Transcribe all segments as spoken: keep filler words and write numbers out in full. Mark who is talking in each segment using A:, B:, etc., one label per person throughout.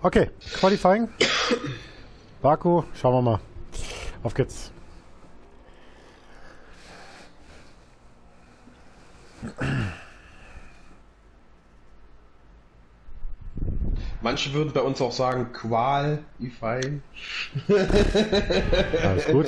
A: Okay, Qualifying. Baku, schauen wir mal. Auf geht's.
B: Manche würden bei uns auch sagen Qualifying.
A: Alles gut.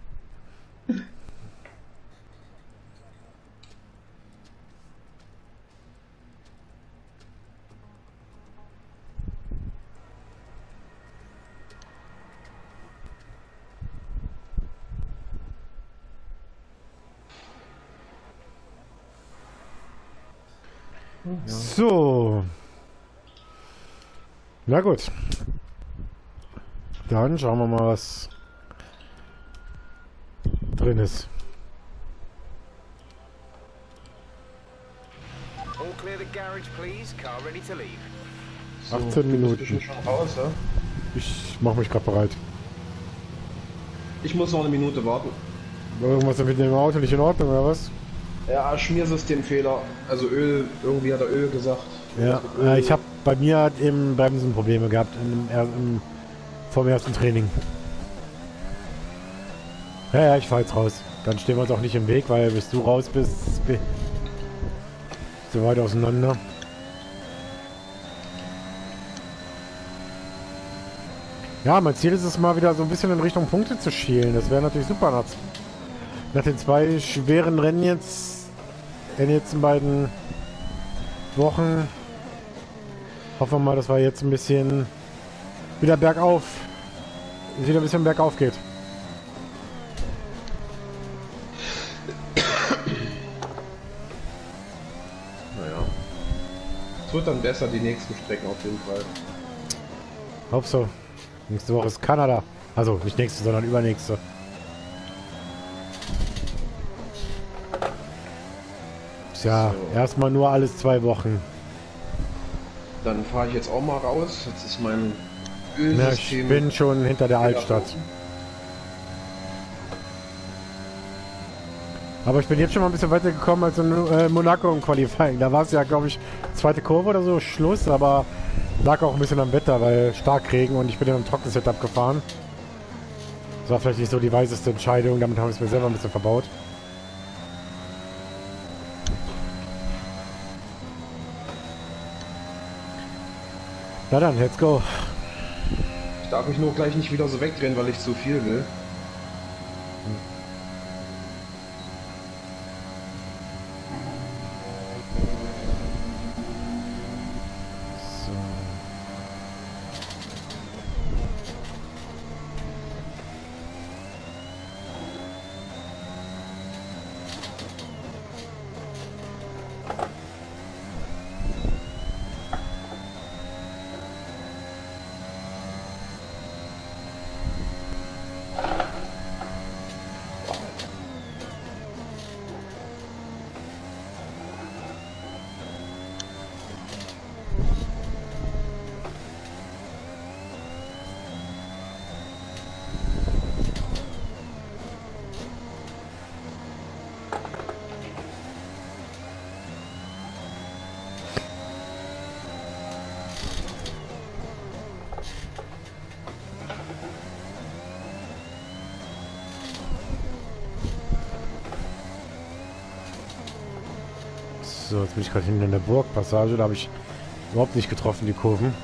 A: So. Na gut. Dann schauen wir mal, was drin ist.
C: All clear the garage, please. Car ready to leave.
B: So,
A: achtzehn Minuten.
B: bist du schon raus, ja?
A: Ich mache mich gerade bereit.
B: Ich muss noch eine Minute warten.
A: Irgendwas mit dem Auto nicht in Ordnung, oder was?
B: Ja, Schmiersystemfehler. Also Öl, irgendwie hat er Öl gesagt.
A: Ja, äh, ich habe bei mir im Bremsen Probleme gehabt im, im, vor dem ersten Training. Ja, ja, ich fahr jetzt raus. Dann stehen wir uns auch nicht im Weg, weil bis du raus bist, bi- so weit auseinander. Ja, mein Ziel ist es mal wieder so ein bisschen in Richtung Punkte zu schielen. Das wäre natürlich super nach, nach den zwei schweren Rennen jetzt in jetzt in beiden Wochen. Hoffen wir mal, dass wir jetzt ein bisschen wieder bergauf, wieder ein bisschen bergauf geht.
B: Naja. Es wird dann besser, die nächsten Strecken auf jeden Fall.
A: Hopp so. Nächste Woche ist Kanada. Also nicht nächste, sondern übernächste. Tja,
B: So.
A: erstmal nur alles zwei Wochen.
B: Dann fahre ich jetzt auch mal raus. Jetzt ist mein
A: Na, ich
B: Ölsystem.
A: bin schon hinter der Altstadt. Aber ich bin jetzt schon mal ein bisschen weiter gekommen als in äh, Monaco im Qualifying. Da war es ja, glaube ich, zweite Kurve oder so, Schluss, aber lag auch ein bisschen am Wetter, weil Starkregen und ich bin in einem trockenen Setup gefahren. Das war vielleicht nicht so die weiseste Entscheidung, damit habe ich es mir selber ein bisschen verbaut. Na dann, let's go.
B: Ich darf mich nur gleich nicht wieder so wegdrehen, weil ich zu viel will.
A: So. So, jetzt bin ich gerade hinten in der Burgpassage, da habe ich überhaupt nicht getroffen, die Kurven.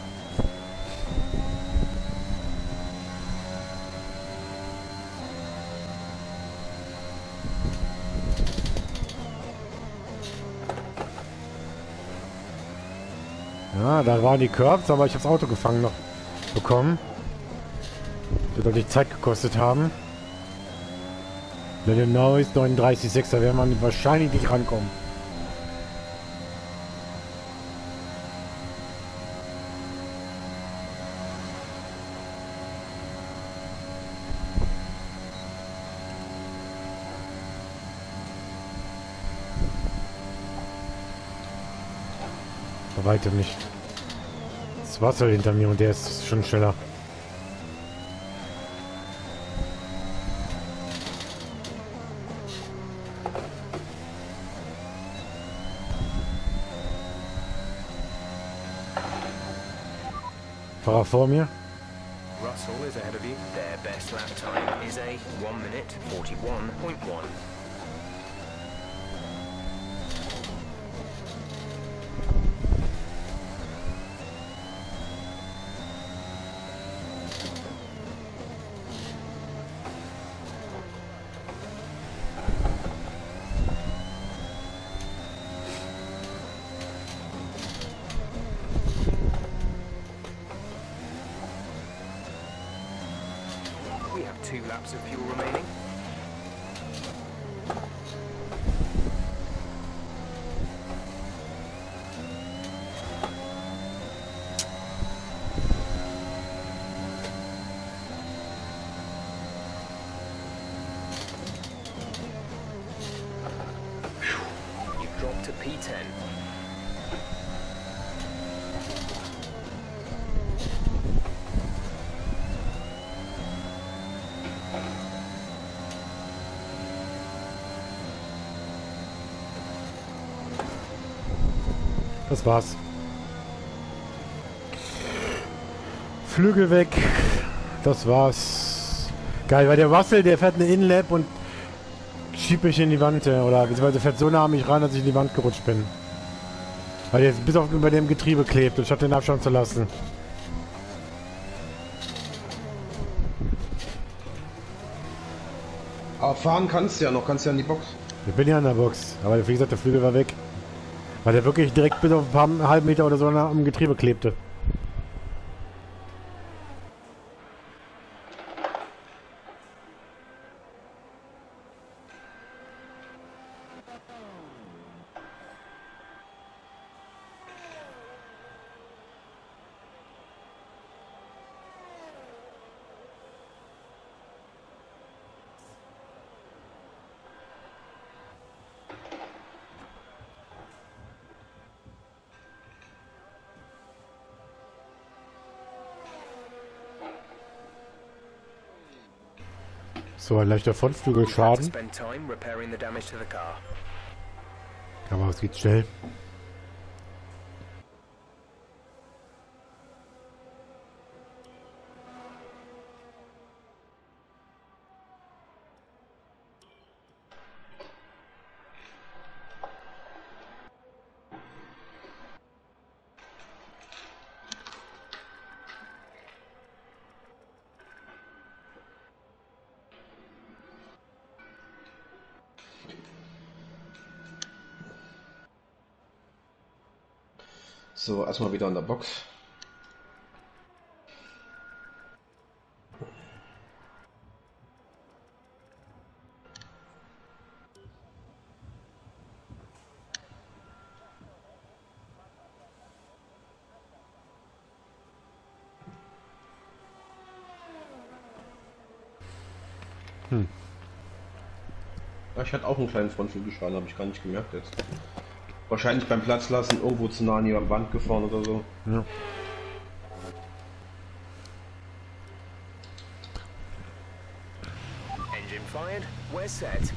A: Ja, da waren die Curbs, aber ich habe das Auto gefangen noch bekommen. Wird deutlich Zeit gekostet haben. Wenn genau ist neununddreißig Komma sechs, da werden wir wahrscheinlich nicht rankommen. Bei weitem nicht. Das Wasser hinter mir und der ist schon schneller. Fahrer vor mir.
C: Russell is ahead of you. Their best lap time is a one minute forty-one point one. We have two laps of fuel remaining. You dropped to P ten.
A: Das war's. Flügel weg. Das war's. Geil, weil der Russell, der fährt eine Inlap und schiebt mich in die Wand. Oder beziehungsweise fährt so nah an mich ran, dass ich in die Wand gerutscht bin. Weil der jetzt bis auf über dem Getriebe klebt, statt den Abstand zu lassen.
B: Aber fahren kannst du ja noch, kannst ja in die Box.
A: Ich bin ja in der Box, aber wie gesagt, der Flügel war weg. Weil der wirklich direkt bis auf ein paar einen halben Meter oder so am Getriebe klebte. So, ein leichter Frontflügelschaden.
C: Spend time repairing the damage to the car.
A: Aber es geht schnell.
B: So, erstmal wieder in der Box.
A: Hm.
B: Ja, ich hatte auch einen kleinen Frontflügelschaden, habe ich gar nicht gemerkt jetzt. Wahrscheinlich beim Platz lassen irgendwo zu nah an die Wand gefahren oder so.
A: Ja.
C: Engine fired. We're set.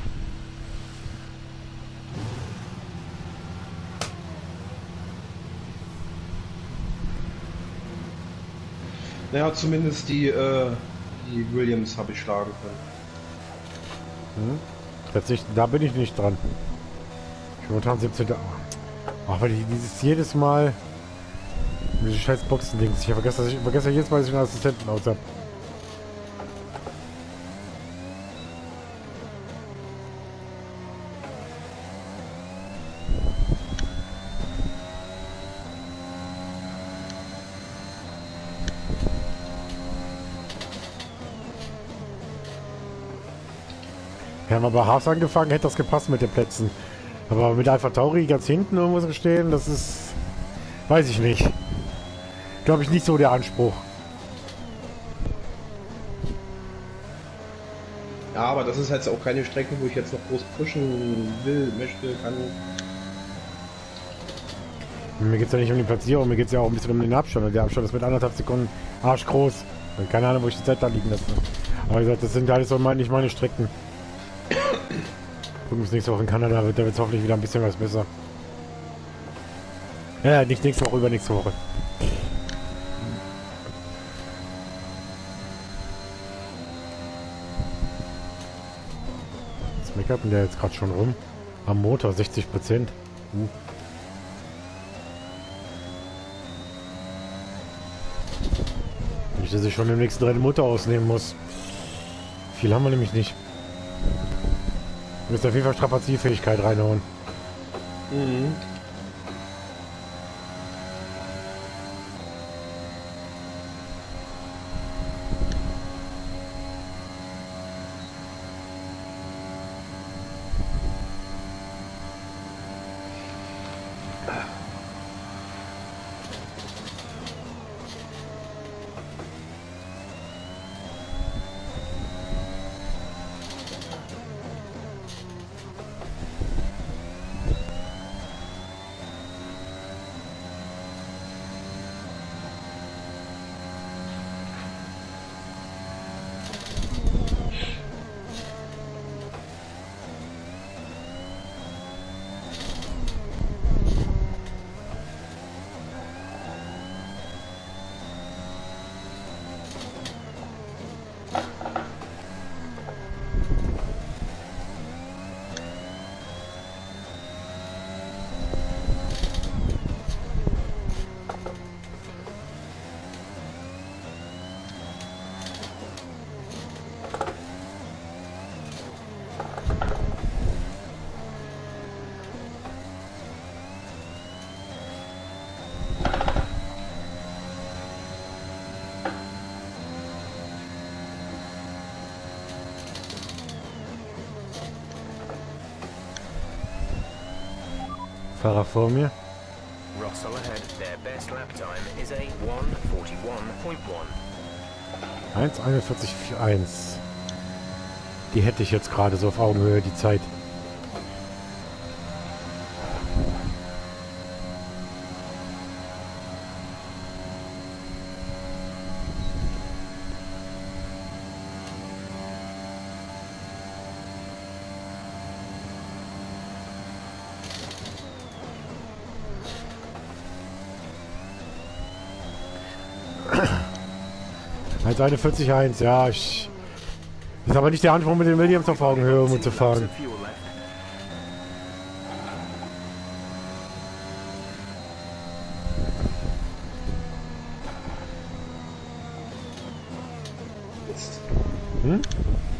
B: Naja, zumindest die, äh, die Williams habe ich schlagen können.
A: Hm. Tatsächlich, da bin ich nicht dran. Momentan siebzehnter Ach, weil ich dieses jedes Mal diese scheiß Boxen-Dings. Ich vergesse, dass ich vergesse jedes Mal, dass ich einen Assistenten aus habe. Hätten wir bei Haas angefangen, hätte das gepasst mit den Plätzen. Aber mit Alpha Tauri ganz hinten irgendwo zu stehen, das ist... Weiß ich nicht. Glaube ich nicht so der Anspruch.
B: Ja, aber das ist jetzt auch keine Strecke, wo ich jetzt noch groß pushen will, möchte, kann.
A: Mir geht es ja nicht um die Platzierung, mir geht es ja auch ein bisschen um den Abstand. Und der Abstand ist mit anderthalb Sekunden arschgroß. Keine Ahnung, wo ich die Zeit da liegen lasse. Aber wie gesagt, das sind alles so mal nicht meine Strecken. Gucken wir uns nächste Woche in Kanada, wird da wird es hoffentlich wieder ein bisschen was besser. Ja, nicht nächste Woche, übernächste Woche. meckert denn der jetzt gerade schon rum? Am Motor sechzig Prozent. Uh. Nicht, dass ich schon im nächsten Rennen den Motor ausnehmen muss. Viel haben wir nämlich nicht. Wir müssen auf jeden Fall Strapazierfähigkeit reinhauen.
B: Mhm.
A: Fahrer vor mir.
C: Russell ahead. Their best lap time is a one forty-one point one.
A: eins einundvierzig eins. Die hätte ich jetzt gerade so auf Augenhöhe, die Zeit. eins einundvierzig eins, ja, ich... Ist aber nicht der Anspruch, mit den Williams auf Augenhöhe um zu fahren. Hm?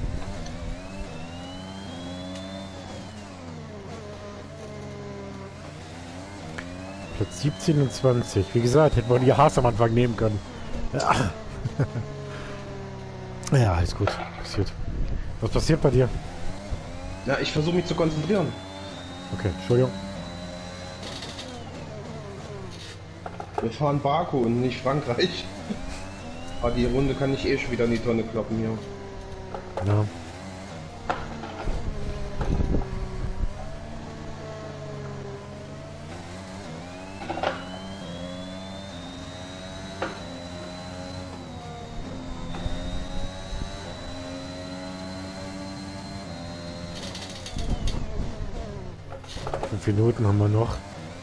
A: Platz siebzehn und zwanzig. Wie gesagt, hätten wir die Haas am Anfang nehmen können. Ja. Ja, alles gut. Passiert. Was passiert bei dir?
B: Ja, ich versuche mich zu konzentrieren.
A: Okay, Entschuldigung.
B: Wir fahren Baku und nicht Frankreich. Aber die Runde kann ich eh schon wieder in die Tonne kloppen hier.
A: Ja. Fünf Minuten haben wir noch.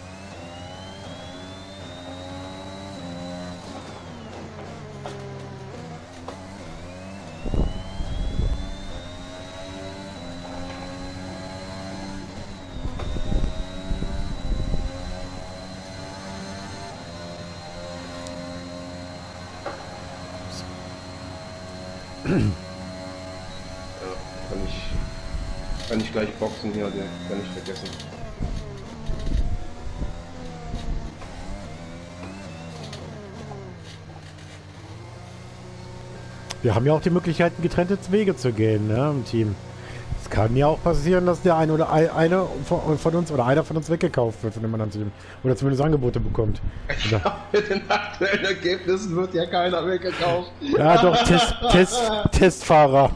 B: Ja, kann ich, kann ich gleich boxen hier, der kann ich vergessen.
A: Wir haben ja auch die Möglichkeit, getrennte Wege zu gehen, ne, im Team. Es kann ja auch passieren, dass der eine oder eine von uns oder einer von uns weggekauft wird von dem anderen Team. Oder zumindest Angebote bekommt.
B: Ich glaube, mit den aktuellen Ergebnissen wird ja keiner weggekauft.
A: Ja, doch, Test, Test, Testfahrer.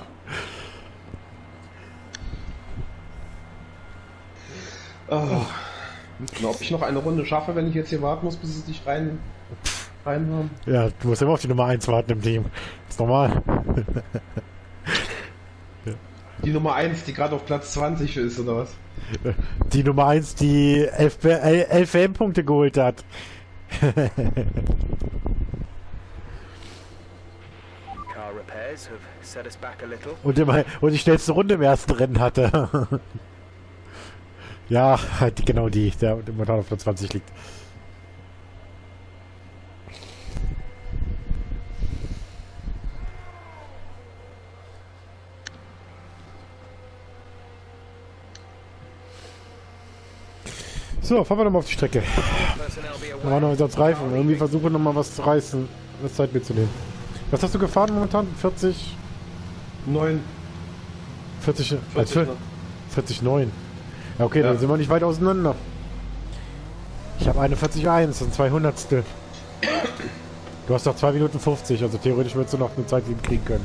B: Oh. Ob ich noch eine Runde schaffe, wenn ich jetzt hier warten muss, bis es dich rein, rein haben?
A: Ja, du musst immer auf die Nummer eins warten im Team. Das ist normal.
B: Die Nummer eins, die gerade auf Platz zwanzig ist, oder was?
A: Die Nummer eins, die elf W M-Punkte geholt hat.
C: Car repaired. repairs have set us back a little.
A: Und, immer, und die schnellste Runde im ersten Rennen hatte. Ja, halt die, genau die, der momentan auf der zwanzig liegt. So, fahren wir nochmal auf die Strecke.
C: Personnel be
A: Da waren noch sonst Reifen. Irgendwie versuche nochmal was zu reißen. Das Zeit mitzunehmen. Was hast du gefahren momentan? vierzig?
B: neun.
A: vierzig,
B: vierzig,
A: also vierzig neun. Ja, okay,
B: Ja.
A: dann sind wir nicht weit auseinander. Ich habe einundvierzig eins und zwei Hundertstel. Du hast doch zwei Minuten fünfzig, also theoretisch würdest du noch eine Zeit kriegen können.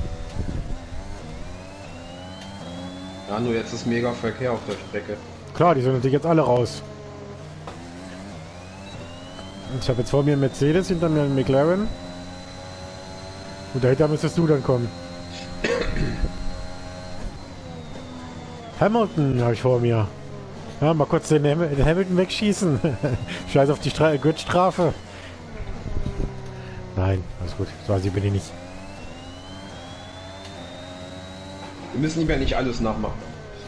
B: Ja, nur jetzt ist mega Verkehr auf der Strecke.
A: Klar, die sind natürlich jetzt alle raus. Ich habe jetzt vor mir einen Mercedes, hinter mir einen McLaren. Und dahinter müsstest du dann kommen. Hamilton habe ich vor mir. Ja, mal kurz den, Ham den Hamilton wegschießen. Scheiß auf die Stra Gridstrafe. Nein, alles gut. So assi bin ich nicht.
B: Wir müssen ihm ja nicht alles nachmachen.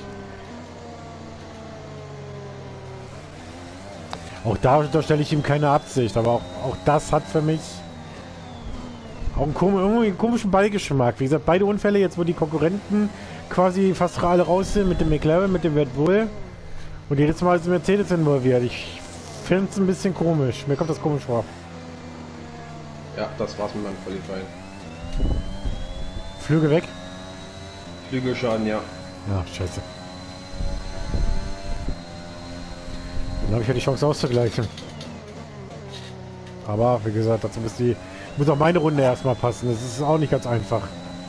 A: Auch da unterstelle ich ihm keine Absicht, aber auch, auch das hat für mich auch einen, kom irgendwie einen komischen Beigeschmack. Wie gesagt, beide Unfälle jetzt, wo die Konkurrenten quasi fast alle raus sind, mit dem McLaren, mit dem Red Bull und jedes Mal ist Mercedes involviert. Ich finde es ein bisschen komisch. Mir kommt das komisch vor.
B: Ja, das war's mit meinem Qualifying.
A: Flüge weg?
B: Flügelschaden, ja.
A: Ja, scheiße. Dann habe ich ja die Chance auszugleichen. Aber wie gesagt, dazu muss die muss auch meine Runde erstmal passen. Das ist auch nicht ganz einfach.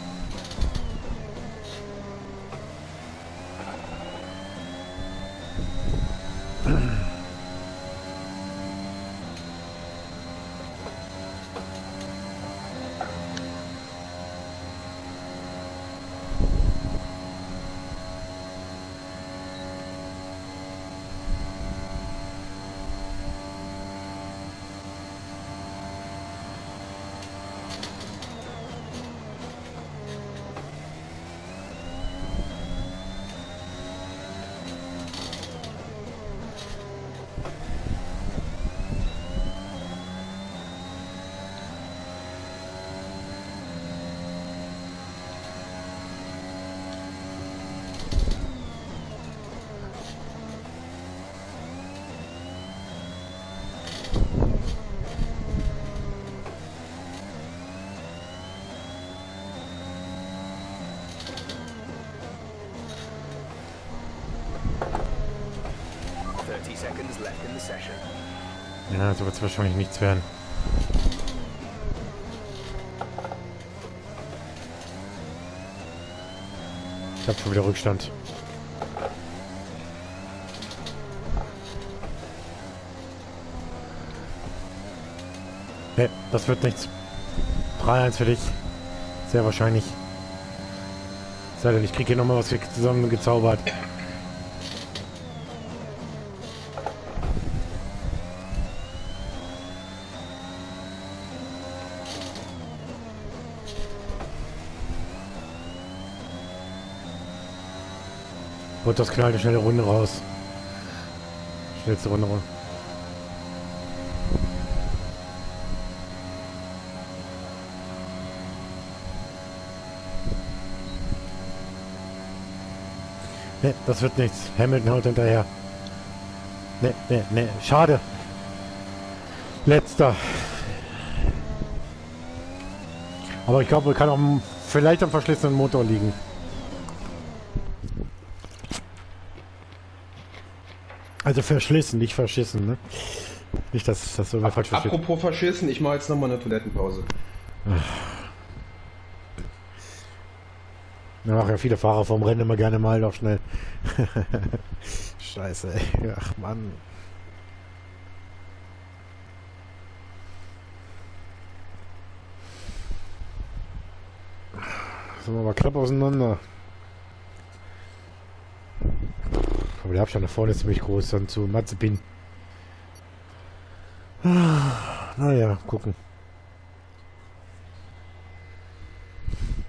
C: thirty seconds left in the session.
A: Ja, so wird es wahrscheinlich nichts werden. Ich habe schon wieder Rückstand. Ne, das wird nichts. drei eins für dich. Sehr wahrscheinlich. Sei denn, ich kriege hier nochmal was zusammen gezaubert. Und das knallt eine schnelle Runde raus. Schnellste Runde raus. Ne, das wird nichts. Hamilton haut hinterher. Ne, ne, ne. Schade. Letzter. Aber ich glaube, kann auch vielleicht am verschlissenen Motor liegen. Also verschlissen, nicht verschissen, ne? Nicht, dass das so falsch versteht.
B: Apropos verschissen, ich mache jetzt nochmal eine Toilettenpause.
A: Da machen ja viele Fahrer vom Rennen immer gerne mal doch schnell. Scheiße, ey. Ach Mann. Sind wir mal knapp auseinander. Aber der Abstand nach vorne ist ziemlich groß, dann zu Mazepin. Naja, gucken.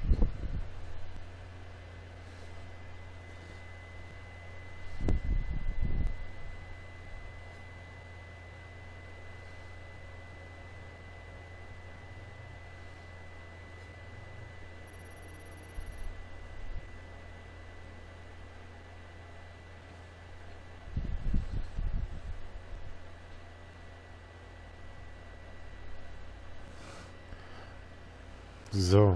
A: So.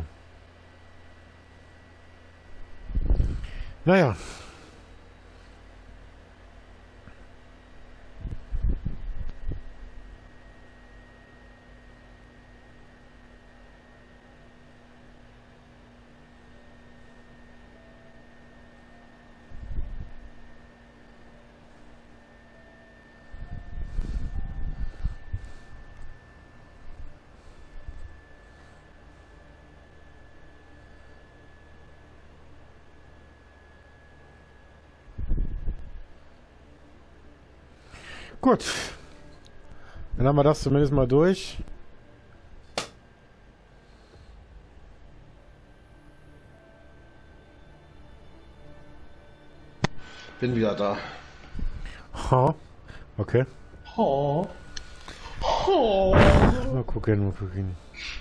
A: Naja. Gut. Dann haben wir das zumindest mal durch.
B: Bin wieder da.
A: Ha. Okay.
B: Oh. Oh.
A: Mal gucken, mal gucken.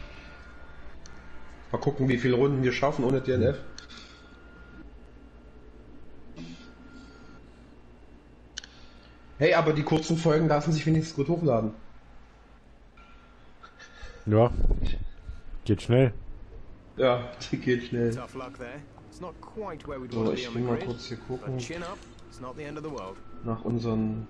B: Mal gucken, wie viele Runden wir schaffen ohne D N F. Hey, aber die kurzen Folgen lassen sich wenigstens gut hochladen.
A: Ja. Geht schnell.
B: Ja, die geht schnell.
C: Tough luck there. It's not quite where we'd
B: So,
C: want to
B: ich
C: be on
B: will
C: the
B: mal
C: grid,
B: kurz hier gucken.
C: but chin up, it's not the end of the world.
B: Nach unseren...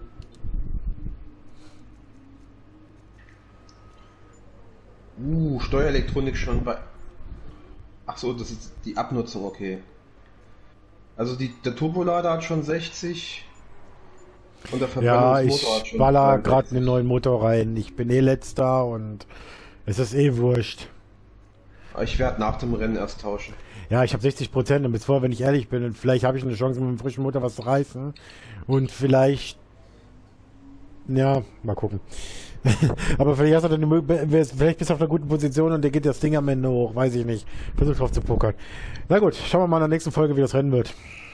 B: Uh, Steuerelektronik schon bei... Ach so, das ist die Abnutzung, okay. Also die, der Turbolader hat schon sechzig und der
A: Ja, ich
B: Verbrennungsmotor hat schon
A: baller
B: zweiundsechzig.
A: gerade einen neuen Motor rein. Ich bin eh letzter und es ist eh wurscht.
B: Ich werde nach dem Rennen erst tauschen.
A: Ja, ich habe sechzig Prozent und bis vor, wenn ich ehrlich bin, und vielleicht habe ich eine Chance, mit dem frischen Motor was zu reißen. Und vielleicht... Ja, mal gucken. Aber vielleicht hast du dann die Möglichkeit, vielleicht bist du auf einer guten Position und der geht das Ding am Ende hoch, weiß ich nicht. Versuch drauf zu pokern. Na gut, schauen wir mal in der nächsten Folge, wie das Rennen wird.